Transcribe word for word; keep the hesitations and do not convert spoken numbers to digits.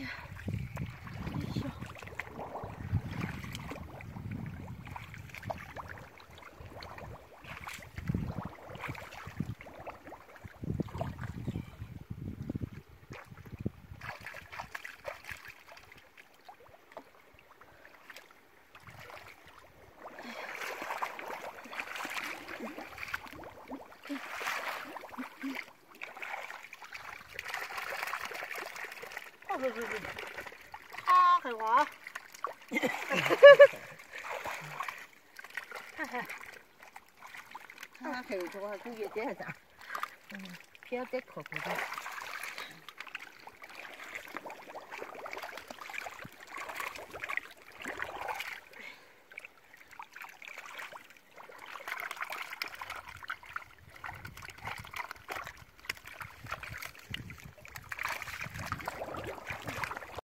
呀，哎呦！哦不不不，啊，很滑。看看， 他还有这个估计这样，嗯，偏得可不的。